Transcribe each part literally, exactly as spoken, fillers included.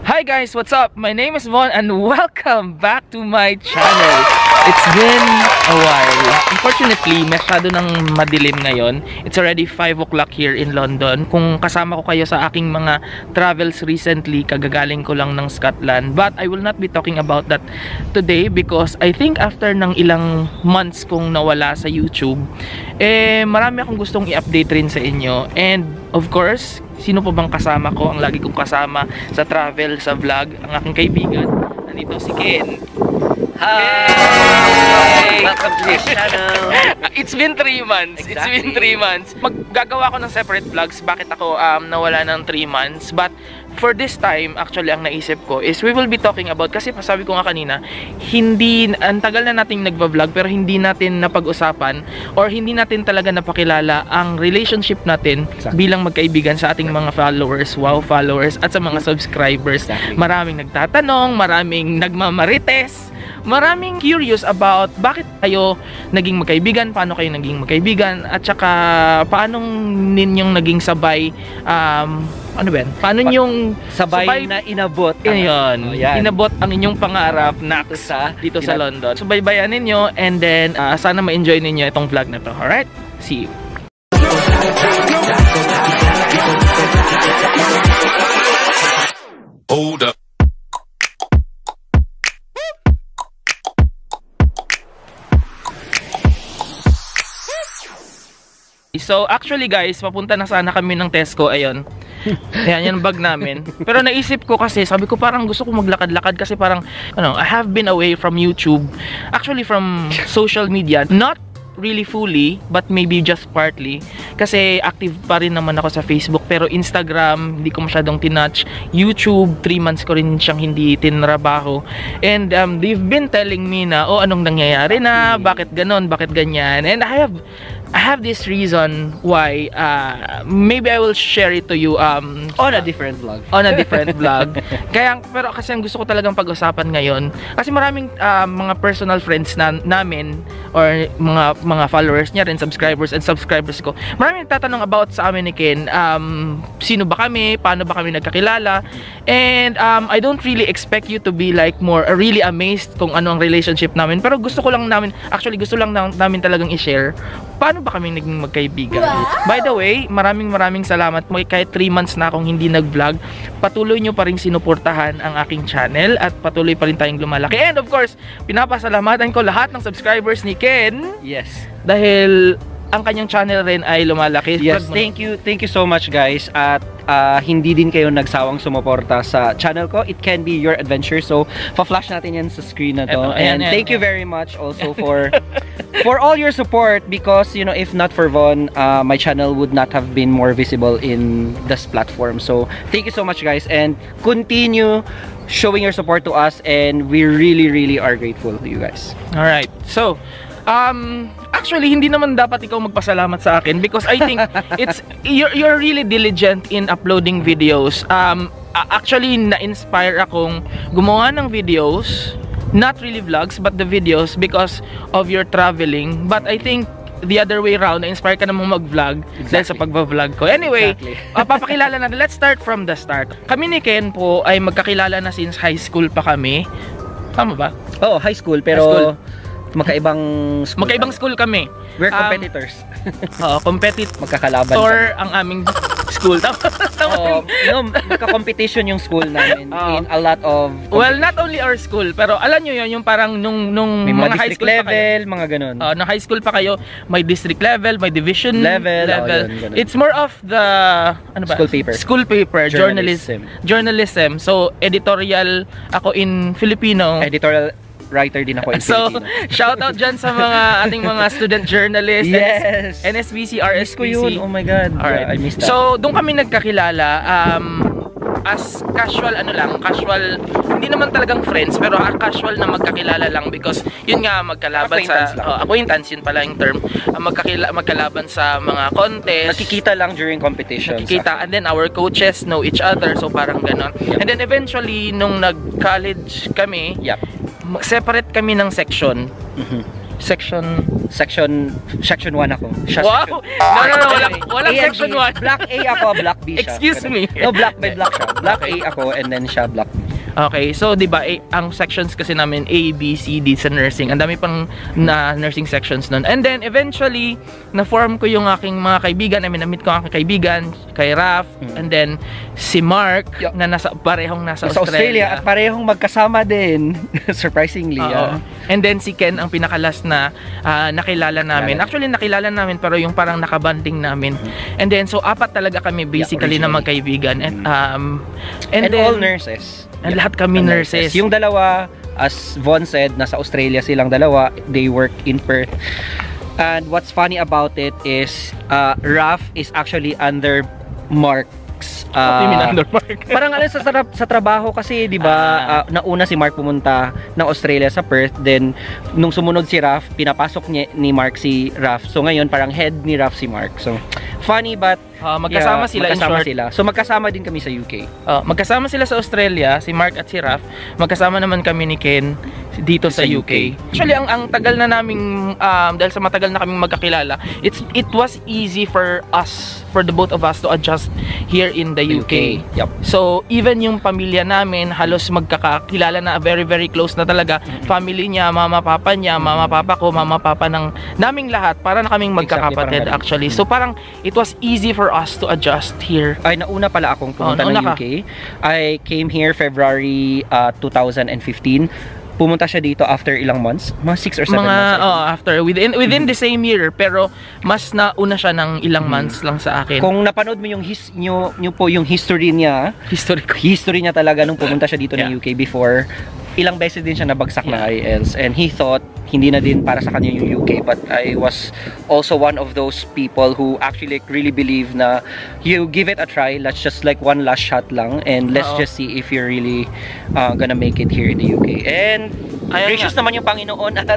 Hi guys, what's up? My name is Von and welcome back to my channel. It's been a while. Unfortunately, masyado ng madilim ngayon. It's already five o'clock here in London. Kung kasama ko kayo sa aking mga travels recently, kagagaling ko lang ng Scotland. But I will not be talking about that today because I think after ng ilang months kong nawala sa YouTube, eh marami akong gustong i-update rin sa inyo. And of course, sino pa bang kasama ko? Ang lagi kong kasama sa travel, sa vlog, ang aking kaibigan. Nandito si Ken. Hi! Welcome to this channel. It's been three months. Exactly. It's been three months. Maggagawa ko ng separate vlogs. Bakit ako um, nawala ng three months? But for this time, actually, ang naisip ko is we will be talking about, kasi sabi ko nga kanina, hindi, ang tagal na nating nagva-vlog pero hindi natin napag-usapan or hindi natin talaga napakilala ang relationship natin exactly. bilang magkaibigan sa ating mga followers, wow followers, at sa mga subscribers. Exactly. Maraming nagtatanong, maraming nagmamarites, maraming curious about bakit kayo naging magkaibigan, paano kayo naging magkaibigan, at saka paano ninyong naging sabay, um, ano ba yan? Paano yung sabay, sabay na inabot yun, oh, inabot ang inyong pangarap na sa dito sa London. So baybayan ninyo and then uh, sana ma-enjoy ninyo itong vlog na to. Alright? See you. Hold up. So actually guys, papunta na sana kami ng Tesco, ayun. Ayan, yan ang bag namin. Pero naisip ko kasi, sabi ko parang gusto ko maglakad-lakad kasi parang, ano, I have been away from YouTube. Actually from social media, not really fully, but maybe just partly. Kasi active pa rin naman ako sa Facebook, pero Instagram, hindi ko masyadong tinouch. YouTube, three months ko rin siyang hindi tinrabaho. And um, they've been telling me na, oh, anong nangyayari na, bakit ganon, bakit ganyan. And I have I have this reason why uh, maybe I will share it to you um, on a different vlog. On a different vlog. Kaya, pero kasi ang gusto ko talagang pag-usapan ngayon, kasi maraming uh, mga personal friends na, namin or mga mga followers niya rin, subscribers and subscribers ko. Maraming nagtatanong about sa amin ni Ken, um, sino ba kami, paano ba kami nagkakilala, and um, I don't really expect you to be like more uh, really amazed kung ano ang relationship namin, pero gusto ko lang namin, actually gusto lang na, namin talagang i-share paano ba kami naging magkaibigan. Wow. By the way, maraming maraming salamat mo. Kahit three months na akong hindi nag-vlog, patuloy nyo pa rin sinuportahan ang aking channel at patuloy pa rin tayong lumalaki. And of course, pinapasalamatan ko lahat ng subscribers ni Ken. Yes. Dahil ang kanyang channel rin ay lumalaki. Yes, thank you. Thank you so much guys. At uh, hindi din kayo nagsawang sumuporta sa channel ko. It can be your adventure. So, pa-flash natin yan sa screen na to. Eto, and ayan, thank ayan, you very much also for for all your support, because you know, if not for Von, uh, my channel would not have been more visible in this platform. So, thank you so much guys, and continue showing your support to us, and we really really are grateful to you guys. All right. So, Um, actually, hindi naman dapat ikaw magpasalamat sa akin because I think it's you're, you're really diligent in uploading videos. Um, actually, na-inspire akong gumawa ng videos, not really vlogs, but the videos because of your traveling. But I think the other way around, na-inspire ka namang mag-vlog exactly. dahil sa pagva-vlog ko. Anyway, exactly. uh, papakilala natin. Let's start from the start. Kami ni Ken po ay magkakilala na since high school pa kami. Tama ba? Oo, oh, high school, pero high school. Magkaibang school. Magkaibang school kami. We're competitors. Oo, um, competitor. Magkakalaban. Or ang aming school. Tama. Oo, no, magka-competition yung school namin uh, in a lot of well, not only our school, pero alam nyo yun, yung parang nung, nung may mga, mga high school level, pa kayo, mga ganun. Uh, nung high school pa kayo, may district level, may division level. level. Oh, yun, it's more of the ano ba? School paper. School paper, journalism. Journalism. So, editorial ako in Filipino. Editorial writer din ako in so, Filipino. Shout out dyan sa mga ating mga student journalists. Yes! N S B C, R S B C. Miss ko yun. Oh my God. Alright. I missed that. So, doon kami nagkakilala. Um, as casual, ano lang, casual, hindi naman talagang friends, pero uh, casual na magkakilala lang because yun nga, magkalaban sa, uh, acquaintance, yun pala yung term, uh, magkakila, magkalaban sa mga contest. Nakikita lang during competitions. Nakikita, and then our coaches know each other, so parang ganon. Yep. And then eventually, nung nag-college kami, yep. separate kami ng section. Mm-hmm. Section section section one ako. Siya Wow! section. No, no, no, walang, walang A and section B. one. Black A ako, black B siya. Excuse me. No, black by black siya. Black A ako and then siya black B. Okay, so 'di ba, eh, ang sections kasi namin A, B, C, D sa nursing. Ang dami pang na nursing sections nun. And then eventually, na-form ko yung aking mga kaibigan. I mean, na-meet ko ang aking kaibigan, kay Raph, mm. and then si Mark, yeah. na nasa parehong nasa sa Australia. Australia At parehong magkasama din. Surprisingly. Uh, and then si Ken ang pinakalas na uh, nakilala namin. Actually, nakilala namin pero yung parang nakabanding namin. Mm. And then so apat talaga kami basically yeah, na magkaibigan. And um and, and then, all nurses. And yeah, lahat kami nurses. Yung dalawa, as Von said, nasa Australia silang dalawa. They work in Perth. And what's funny about it is, uh, Raph is actually under Mark's. Uh, What do you mean under Mark? Parang ano sa, sa trabaho kasi, di ba, ah. uh, nauna si Mark pumunta ng Australia sa Perth. Then, nung sumunod si Raph, pinapasok niya, ni Mark si Raph. So ngayon, parang head ni Raph si Mark. So, funny but Uh, magkasama yeah, sila magkasama in short. Sila. So magkasama din kami sa U K. Uh, magkasama sila sa Australia, si Mark at si Raph. Magkasama naman kami ni Ken dito sa, sa U K. U K. Actually, ang ang tagal na naming um, dahil sa matagal na kaming magkakilala, it's it was easy for us, for the both of us to adjust here in the U K. U K. Yep. So, even yung pamilya namin, halos magkakakilala na, very very close na talaga. Mm-hmm. Family niya, mama papa niya, mama papa ko, mama papa ng naming lahat, para na kaming magkakapatid exactly, actually. So, parang it was easy for us to adjust here. Ay, nauna pala akong pumunta oh, ng U K. Ka. I came here February uh, two thousand fifteen. Pumunta siya dito after ilang months? Mga six or seven mga, months. Oh, after. Within, within mm-hmm. the same year. Pero, mas nauna siya ng ilang mm-hmm. months lang sa akin. Kung napanood mo yung, his, nyo, nyo po yung history niya, history ko. History niya talaga nung pumunta siya dito yeah. ng U K before, ilang beses din siya nabagsak yeah. na I E L T S. And he thought, hindi na din para sa kanya yung U K, but I was also one of those people who actually like, really believe na you give it a try, let's just like one last shot lang, and let's Uh-oh. just see if you're really uh, gonna make it here in the U K. And Ayan gracious nga. naman yung Panginoon at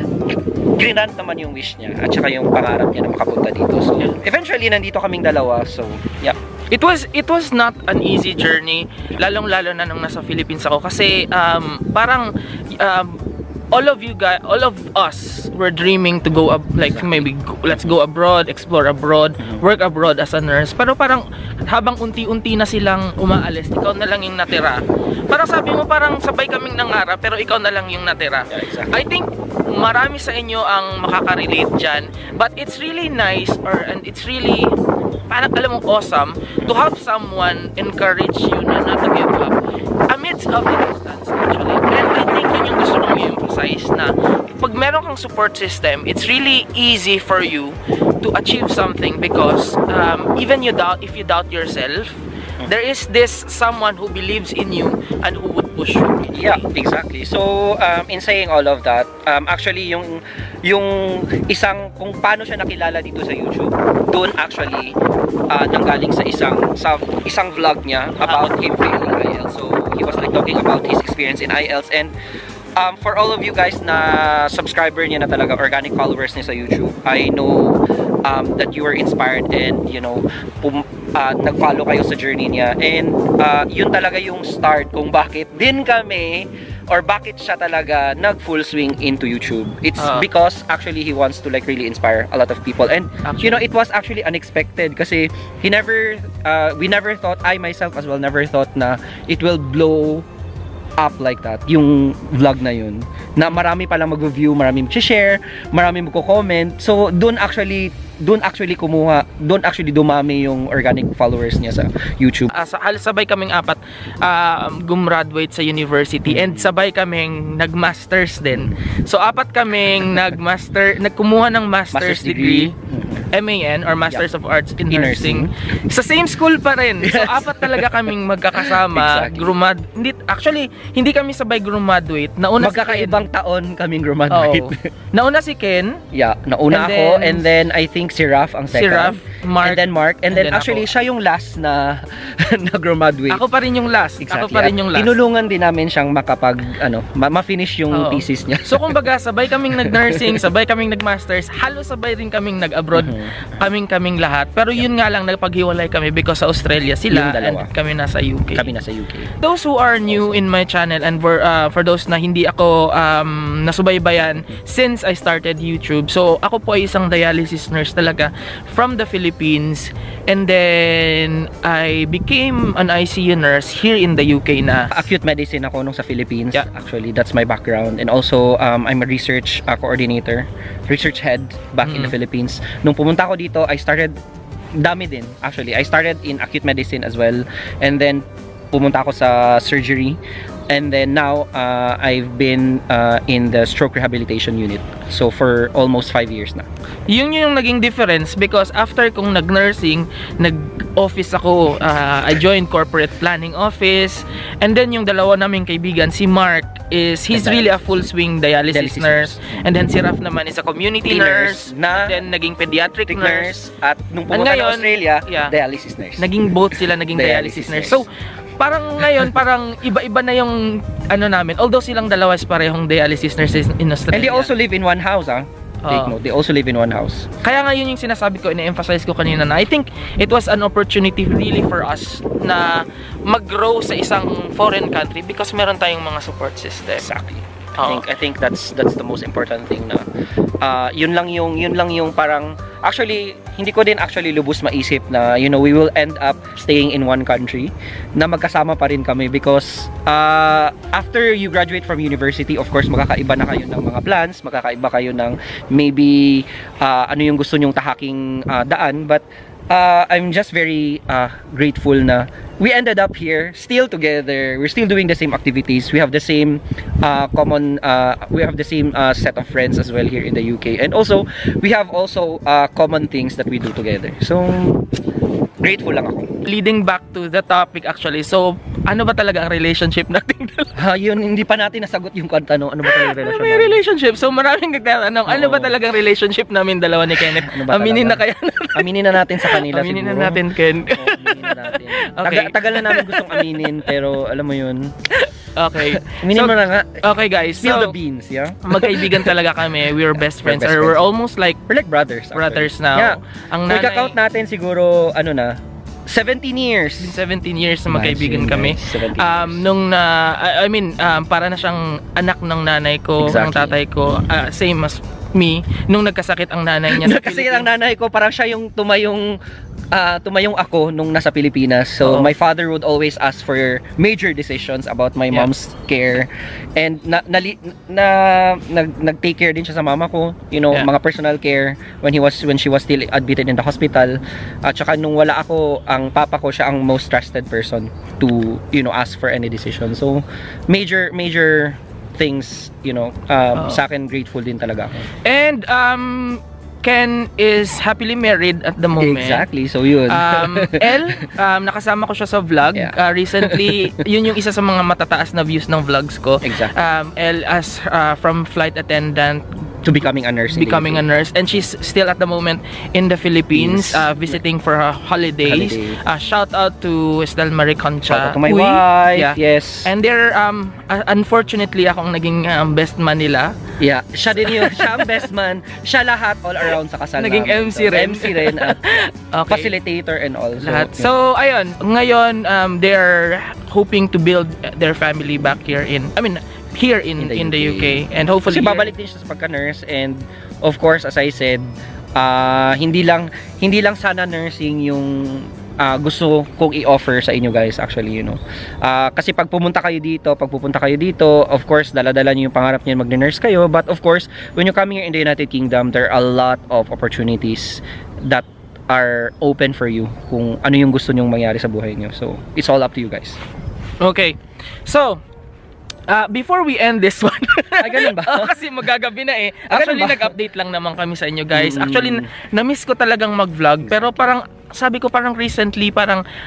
grinant naman yung wish niya at saka yung pangarap niya na makapunta dito. So eventually nandito kaming dalawa. So yeah. It was it was not an easy journey, lalong-lalo na nung nasa Philippines ako kasi um, parang um, all of you guys, all of us were dreaming to go up, like maybe go, let's go abroad, explore abroad, work abroad as a nurse. Pero parang habang unti-unti na silang umaalis, ikaw na lang yung natira. Parang sabi mo parang sabay kaming nangarap pero ikaw na lang yung natira. Yeah, exactly. I think marami sa inyo ang makaka-relate dyan, but it's really nice or and it's really parang alam mo awesome to have someone encourage you na not to give up amidst of the distance actually. And I think yun yung gusto kong i-emphasize na pag meron kang support system, it's really easy for you to achieve something because um, even you doubt, if you doubt yourself, there is this someone who believes in you and who would push you. Yeah, exactly. So, um, in saying all of that, um, actually, yung yung isang, kung paano siya nakilala dito sa YouTube, doon actually, uh, nanggaling sa isang, sa isang vlog niya about him failing I E L T S. So, he was like talking about his experience in I E L T S and um, for all of you guys na subscriber niya na talaga, organic followers niya sa YouTube, I know um, that you were inspired and, you know, pum Uh, nag-follow kayo sa journey niya and uh, yun talaga yung start kung bakit din kami or bakit siya talaga nag-full swing into YouTube. It's uh, because actually he wants to like really inspire a lot of people and actually, you know, it was actually unexpected kasi he never uh, we never thought, I myself as well never thought na it will blow up like that, yung vlog na yun, na marami palang mag-view, marami mag-share, marami mag-comment. So, doon actually, doon actually kumuha, doon actually dumami yung organic followers niya sa YouTube. Uh, sabay kaming apat uh, gumraduate sa university and sabay kaming nag-masters din. So, apat kaming nag-master, nagkumuha ng master's, master's degree, degree. M A N or Masters yeah. of Arts in, in nursing. nursing. Sa same school pa rin. Yes. So, apat talaga kaming magkakasama. Exactly. Grumad, hindi, actually, hindi kami sabay graduate. Nauna magkakaibang si taon kaming graduate. Oh. Nauna si Ken. Yeah, nauna and ako. Then, and then, I think si Raph ang second. Si Raph, Mark. And then Mark. And, and then, then actually, ako. Siya yung last na na-graduate. Ako pa rin yung last. Exactly. Ako pa rin yung last. Tinulungan din namin siyang makapag, ano, ma-finish yung oh. thesis niya. So, kumbaga, sabay kaming nag-nursing, sabay kaming nag-masters, halos sabay rin kaming nag-abroad. Mm-hmm. kaming-kaming lahat. Pero yun nga lang, nagpaghiwalay kami because sa Australia sila and kami nasa U K. Kami nasa U K. Those who are new also in my channel and for, uh, for those na hindi ako um, nasubaybayan since I started YouTube. So, ako po ay isang dialysis nurse talaga from the Philippines. And then, I became an I C U nurse here in the U K na. Acute medicine ako nung sa Philippines. Yeah. Actually, that's my background. And also, um, I'm a research uh, coordinator, research head back mm. in the Philippines. Nung pumunta ako dito, I started, dami din actually. I started in acute medicine as well. And then, pumunta ako sa surgery. And then now, uh, I've been uh, in the stroke rehabilitation unit. So, for almost five years na. Yun yung naging difference because after kong nag-nursing, nag-office ako, uh, I joined corporate planning office. And then yung dalawa naming kaibigan, si Mark, is he's really a full swing dialysis, dialysis nurse. And then si Raf naman is a community nurse, na then naging pediatric nurse. nurse. At nung pumunta na Australia, yeah, dialysis nurse. Naging both sila, naging dialysis, dialysis nurse. nurse. So, parang ngayon, parang iba-iba na yung ano namin. Although silang dalawa is parehong dialysis nurses in Australia. And they also live in one house, ah. Take note, they also live in one house. Kaya ngayon yung sinasabi ko, ina-emphasize ko kanina na I think it was an opportunity really for us na mag-grow sa isang foreign country because meron tayong mga support system. Exactly. I think I think that's that's the most important thing na uh, yun lang yung yun lang yung parang actually hindi ko din actually lubos maisip na you know we will end up staying in one country na magkasama pa rin kami because uh, after you graduate from university, of course magkakaiba na kayo ng mga plans, magkakaiba kayo ng maybe uh, ano yung gusto nyong tahaking uh, daan, but Uh, I'm just very uh, grateful na we ended up here still together. We're still doing the same activities. We have the same uh, common uh, we have the same uh, set of friends as well here in the U K, and also we have also uh, common things that we do together. So grateful lang ako. Leading back to the topic actually, so ano ba talaga ang relationship natin? Ha, yun, hindi pa natin nasagot yung tanong, ano ba talaga yung relationship? May relationship. So maraming nagtatanong, ano ba talagang relationship namin dalawa ni Kenneth? Ano aminin na kaya natin? Aminin na natin sa kanila aminin siguro. na natin, Ken. Oo, aminin na natin. Okay. Taga, tagal na namin gustong aminin, pero alam mo yun. Okay. Aminin so, mo na nga. Okay guys. Spill so, the beans, yeah? Magkaibigan talaga kami. We're best friends. We're, best or we're friends. almost like we're like brothers. Actually. Brothers now. Yeah. Ang nanay, nanay, count natin siguro, ano na, seventeen years. seventeen years na magkaibigan kami. Um, years. nung na, I, I mean, um, para na siyang anak ng nanay ko, exactly. ng tatay ko. Uh, same as me. Nung nagkasakit ang nanay niya sa Nagkasakit ang nanay ko, parang siya yung tumayong uh, tumayong ako nung nasa Pilipinas. So, uh-oh. My father would always ask for major decisions about my yeah. mom's care. And na, na, na nag, nag-take care din siya sa mama ko. You know, yeah. mga personal care when he was when she was still admitted in the hospital. At saka nung wala ako, ang papa ko siya ang most trusted person to, you know, ask for any decision. So, major major things, you know, um, uh, sa akin grateful din talaga ako. And um Ken is happily married at the moment. Exactly, so yun. Um, El, um, nakasama ko siya sa vlog. Yeah. Uh, recently, yun yung isa sa mga matataas na views ng vlogs ko. Exactly. Um, El as uh, from flight attendant to becoming a nurse. Becoming a nurse. And she's still at the moment in the Philippines, yes. uh, visiting for her holidays. Holiday. Uh, shout out to Estel Marie Concha. Shout out to my Uy. wife. Yeah. Yes. And they're, um, uh, unfortunately, akong naging um, best man nila. Yeah. Siya din yun. Siya ang best man. Siya lahat all around sa kasal naging namin. M C rin. M C rin at okay. facilitator and all. So, lahat. So, ayun. Ngayon, um, they're hoping to build their family back here in, I mean, here in, in, the, in the U K. And hopefully kasi babalik din siya sa pagka-nurse, and of course as I said, uh, hindi lang hindi lang sana nursing yung uh, gusto kong i-offer sa inyo guys actually, you know. Uh, kasi pag pumunta kayo dito, pag pupunta kayo dito, of course dala-dala niyo yung pangarap niyo mag-nurse kayo, but of course when you come here in the United Kingdom, there are a lot of opportunities that are open for you kung ano yung gusto nyong mangyari sa buhay niyo. So, it's all up to you guys. Okay. So, Uh, before we end this one, ay ganun ba? Oh, kasi magagabi na eh. Actually, nag-update lang naman kami sa inyo guys. Actually, na-miss ko talagang mag-vlog. Pero parang, sabi ko parang recently, parang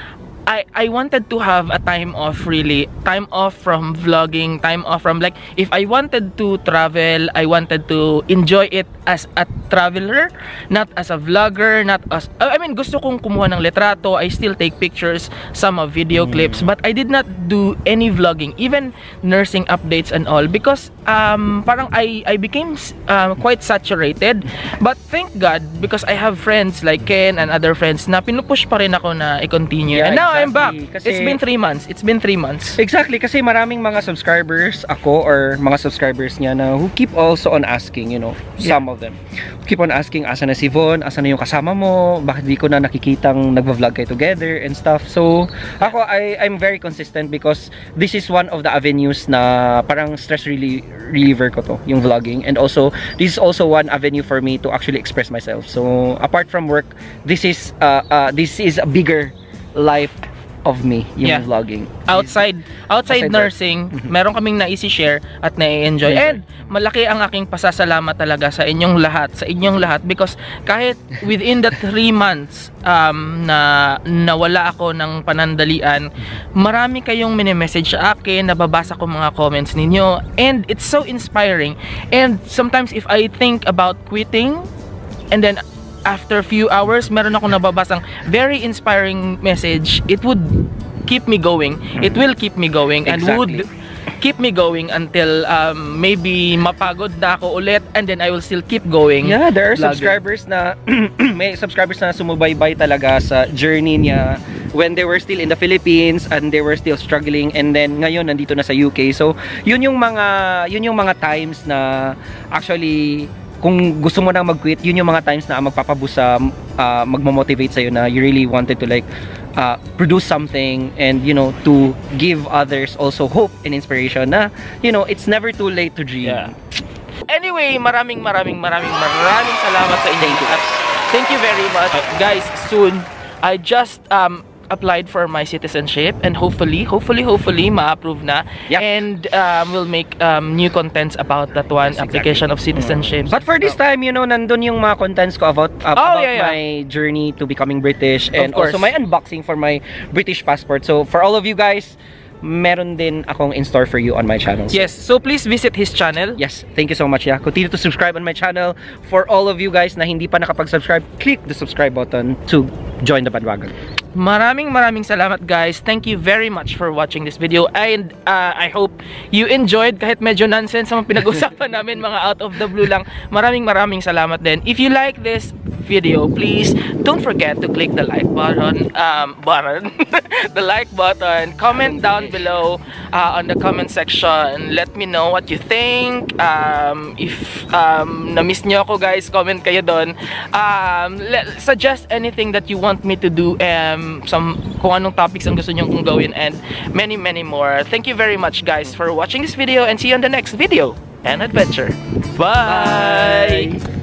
I, I wanted to have a time off, really. Time off from vlogging, time off from like, if I wanted to travel, I wanted to enjoy it as a traveler, not as a vlogger, not as, I mean, gusto kong kumuha ng litrato, I still take pictures, some of video mm. clips, but I did not do any vlogging, even nursing updates and all, because um, parang I, I became um, quite saturated. But thank God, because I have friends like Ken and other friends na pinupush pa rin ako na i-continue. Yeah, and now exactly. I'm back. Kasi, it's been three months. It's been three months. Exactly, kasi maraming mga subscribers ako or mga subscribers niya na who keep also on asking, you know, some yeah. of them. Keep on asking, asa na si Von? Asa na yung kasama mo? Bakit di ko na nakikitang nagva-vlog kayo together and stuff. So, ako, I, I'm very consistent because this is one of the avenues na parang stress really reliever ko to, yung vlogging. And also, this is also one avenue for me to actually express myself. So, apart from work, this is, uh, uh, this is a bigger life of me, yung yeah. vlogging. Outside, outside, outside nursing, mm-hmm. meron kaming na-isi-share at na-enjoy. And malaki ang aking pasasalamat talaga sa inyong lahat, sa inyong lahat, because kahit within the three months um, na nawala ako ng panandalian, marami kayong mini-message sa akin, nababasa ko mga comments ninyo, and it's so inspiring. And sometimes if I think about quitting, and then after a few hours, meron akong nababasang very inspiring message, it would keep me going. It will keep me going and exactly. would keep me going until um, maybe mapagod na ako ulit, and then I will still keep going. Yeah, there are vlogging. subscribers na may subscribers na sumubaybay talaga sa journey niya when they were still in the Philippines and they were still struggling, and then ngayon nandito na sa U K. So, yun yung mga yun yung mga times na actually kung gusto mo nang mag-quit, yun yung mga times na magpapabusa, uh, magmo-motivate sa'yo na you really wanted to like uh, produce something, and you know, to give others also hope and inspiration na, you know, it's never too late to dream. Yeah. Anyway, maraming maraming maraming maraming salamat sa inyo. Thank you very much. Uh, guys, soon, I just um applied for my citizenship, and hopefully hopefully hopefully ma-approve na. Yep. And um, we'll make um, new contents about that one, yes, application exactly. of citizenship. But for this time, you know, nandun yung mga contents ko about, uh, oh, about yeah, yeah. my journey to becoming British, and also my unboxing for my British passport. So for all of you guys, meron din akong in store for you on my channel. Yes, so please visit his channel. Yes, thank you so much. Yeah, continue to subscribe on my channel. For all of you guys na hindi pa nakapag-subscribe, click the subscribe button to join the bandwagon. Maraming maraming salamat, guys. Thank you very much for watching this video, and uh, I hope you enjoyed kahit medyo nonsense ang pinag-usapan namin, mga out of the blue lang. Maraming maraming salamat din. If you like this video, please don't forget to click the like button, um, button, the like button. Comment down below uh, on the comment section. Let me know what you think. Um, if um, na-miss nyo ako, guys, comment kayo doon. Um, suggest anything that you want me to do. Um, some kung anong topics ang gusto nyo kong gawin, and many many more. Thank you very much, guys, for watching this video, and see you on the next video and adventure. Bye! Bye.